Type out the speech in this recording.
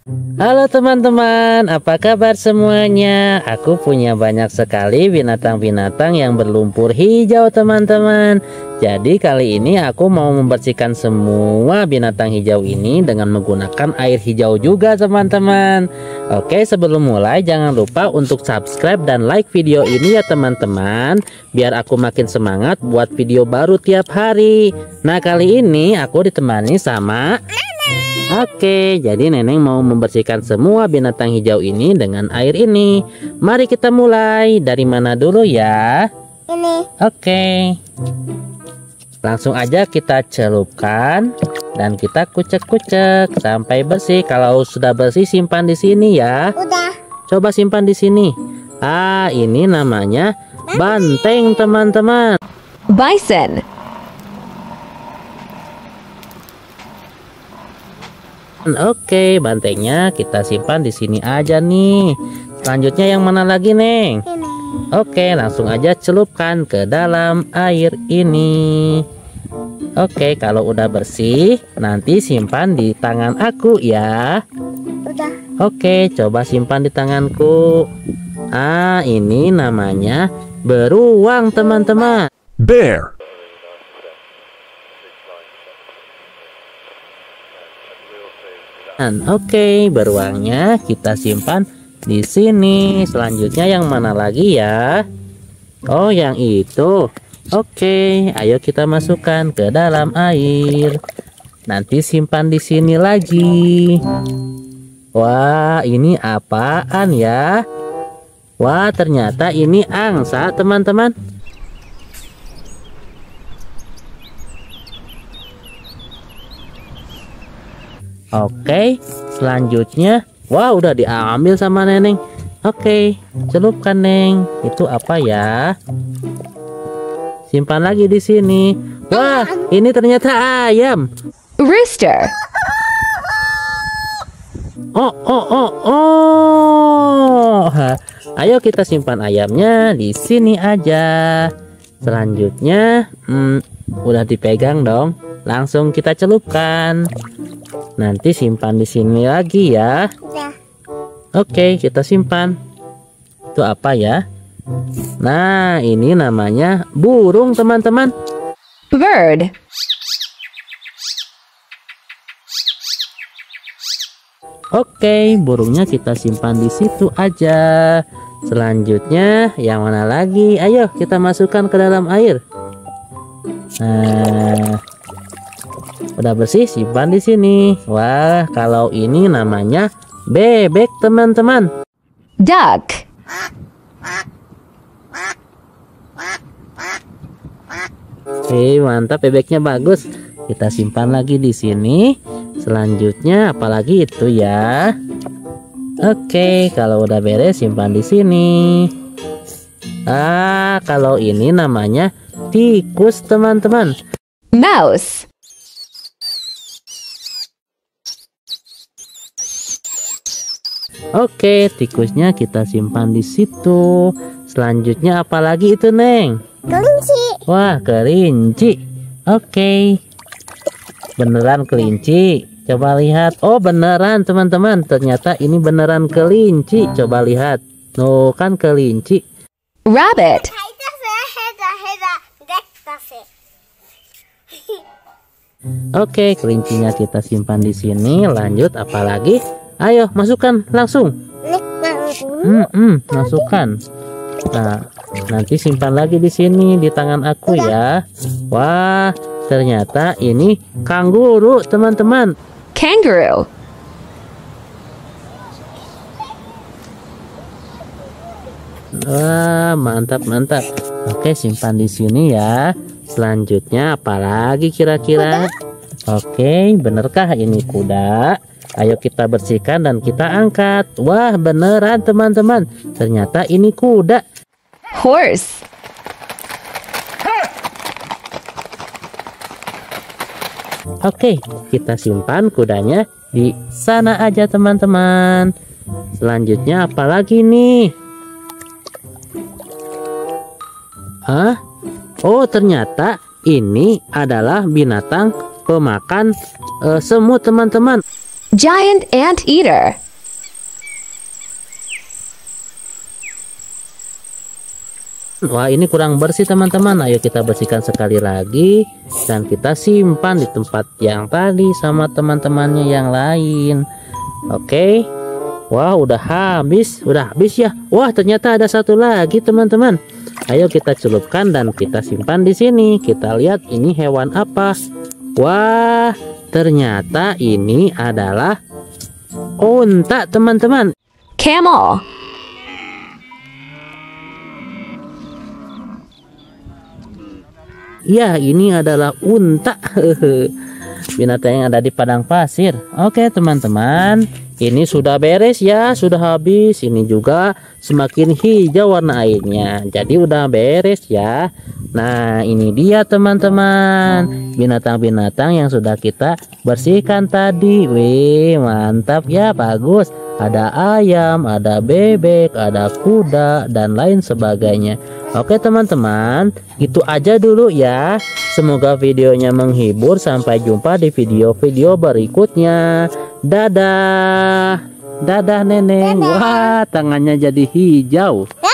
Halo teman-teman, apa kabar semuanya? Aku punya banyak sekali binatang-binatang yang berlumpur hijau teman-teman. Jadi kali ini aku mau membersihkan semua binatang hijau ini dengan menggunakan air hijau juga teman-teman. Oke, sebelum mulai jangan lupa untuk subscribe dan like video ini ya teman-teman, biar aku makin semangat buat video baru tiap hari. Nah, kali ini aku ditemani sama Oke, jadi Neneng mau membersihkan semua binatang hijau ini dengan air ini. Mari kita mulai. Dari mana dulu ya? Ini. Oke. Langsung aja kita celupkan dan kita kucek-kucek sampai bersih. Kalau sudah bersih simpan di sini ya. Udah. Coba simpan di sini. Ah, ini namanya banteng teman-teman. Bison. Oke, bantengnya kita simpan di sini aja nih. Selanjutnya yang mana lagi, Neng? Ini. Oke, langsung aja celupkan ke dalam air ini. Oke, kalau udah bersih, nanti simpan di tangan aku ya. Udah. Oke, coba simpan di tanganku. Ah, ini namanya beruang, teman-teman. Bear. Oke, beruangnya kita simpan di sini. Selanjutnya yang mana lagi ya? Oh, yang itu. Oke, ayo kita masukkan ke dalam air. Nanti simpan di sini lagi. Wah, ini apaan ya? Wah, ternyata ini angsa, teman-teman. Oke, selanjutnya, wah udah diambil sama Neneng. Oke, celupkan Neng. Itu apa ya? Simpan lagi di sini. Wah, ini ternyata ayam. Rooster. Oh. Ayo kita simpan ayamnya di sini aja. Selanjutnya, udah dipegang dong. Langsung kita celupkan. Nanti simpan di sini lagi ya. Udah. Oke, kita simpan. Itu apa ya? Nah, ini namanya burung, teman-teman. Bird. Oke, burungnya kita simpan di situ aja. Selanjutnya, yang mana lagi? Ayo kita masukkan ke dalam air. Nah, udah bersih, simpan di sini. Wah, kalau ini namanya bebek, teman-teman. Duck. Oke, mantap, bebeknya bagus. Kita simpan lagi di sini. Selanjutnya, apalagi itu ya? Oke, kalau udah beres, simpan di sini. Ah, kalau ini namanya tikus, teman-teman. Mouse. Oke, tikusnya kita simpan di situ. Selanjutnya apalagi itu, Neng? Kelinci. Wah, kelinci. Oke. Beneran kelinci. Coba lihat. Oh, beneran, teman-teman. Ternyata ini beneran kelinci. Coba lihat. Tuh, kan kelinci. Rabbit. Oke, kelincinya kita simpan di sini. Lanjut, apalagi? Ayo, masukkan langsung. Masukkan. Nah, nanti simpan lagi di sini di tangan aku ya. Wah, ternyata ini kanguru, teman-teman. Kangaroo. Wah, mantap, mantap. Oke, simpan di sini ya. Selanjutnya apalagi kira-kira? Oke, benerkah ini kuda? Ayo kita bersihkan dan kita angkat. Wah, beneran teman-teman. Ternyata ini kuda. Horse. Oke, kita simpan kudanya di sana aja teman-teman. Selanjutnya apalagi nih? Hah? Oh, ternyata ini adalah binatang pemakan semut teman-teman. Giant anteater. Wah, ini kurang bersih teman-teman. Ayo kita bersihkan sekali lagi dan kita simpan di tempat yang tadi sama teman-temannya yang lain. Oke. Wah, udah habis ya. Wah, ternyata ada satu lagi teman-teman. Ayo kita celupkan dan kita simpan di sini. Kita lihat ini hewan apa. Wah, ternyata ini adalah unta teman-teman. Camel. Ya, ini adalah unta. Binatang yang ada di padang pasir. Oke teman-teman, ini sudah beres ya, sudah habis. Ini juga semakin hijau warna airnya, jadi udah beres ya. Nah, ini dia teman-teman, binatang-binatang yang sudah kita bersihkan tadi. Wih, mantap ya, bagus. Ada ayam, ada bebek, ada kuda, dan lain sebagainya. Oke teman-teman, itu aja dulu ya. Semoga videonya menghibur. Sampai jumpa di video-video berikutnya. Dadah. Dadah Neneng. Wah, tangannya jadi hijau.